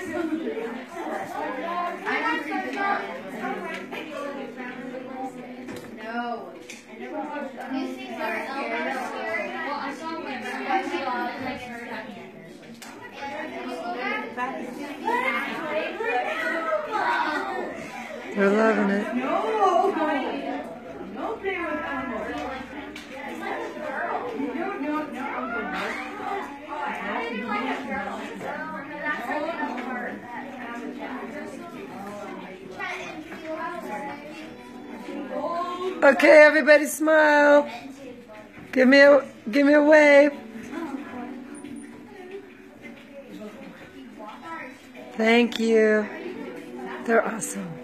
No. These things are scary. Well, I saw one. They're loving it. No! No play with animals. Okay, everybody smile. Give me a wave. Thank you. They're awesome.